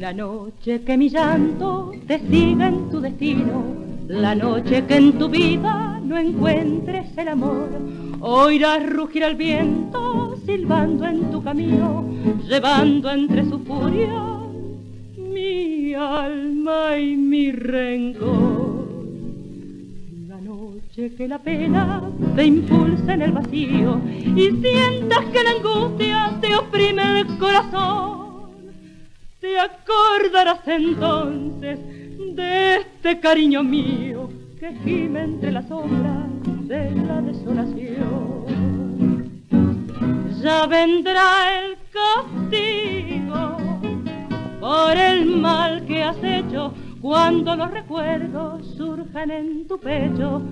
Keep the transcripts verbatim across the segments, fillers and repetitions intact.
La noche que mi llanto te siga en tu destino, la noche que en tu vida no encuentres el amor, oirás rugir al viento silbando en tu camino, llevando entre su furia mi alma y mi rencor. La noche que la pena te impulsa en el vacío y sientas que la angustia te oprime el corazón, te acordarás entonces de este cariño mío que gime entre las sombras de la desolación. Ya vendrá el castigo por el mal que has hecho cuando los recuerdos surjan en tu pecho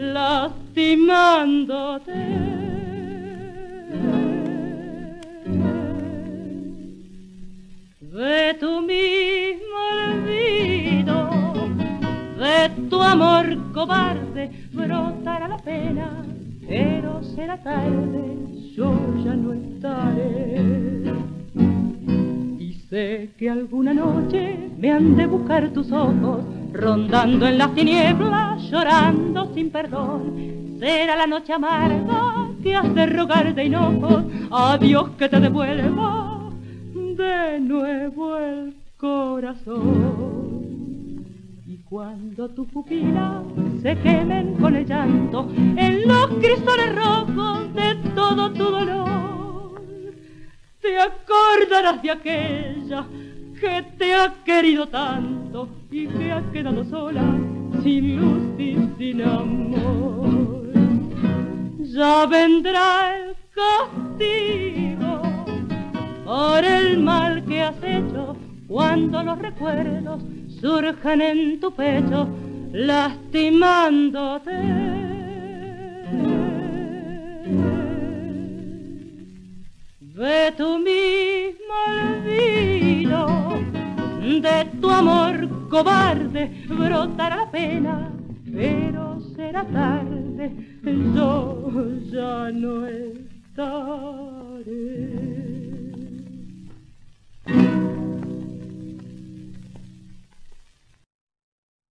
lastimándote. De tu mismo olvido, de tu amor cobarde, brotará la pena, pero será tarde, yo ya no estaré. Y sé que alguna noche me han de buscar tus ojos, rondando en las tinieblas, llorando sin perdón. Será la noche amarga que has de rogar de hinojos a Dios que te devuelva de nuevo el corazón. Y cuando tus pupilas se quemen con el llanto en los cristales rojos de todo tu dolor, te acordarás de aquella que te ha querido tanto y que ha quedado sola, sin luz y sin amor. Ya vendrá el castigo por el mal que has hecho cuando los recuerdos surjan en tu pecho lastimándote. De tu mismo olvido, de tu amor cobarde, brotará la pena, pero será tarde, yo ya no estaré.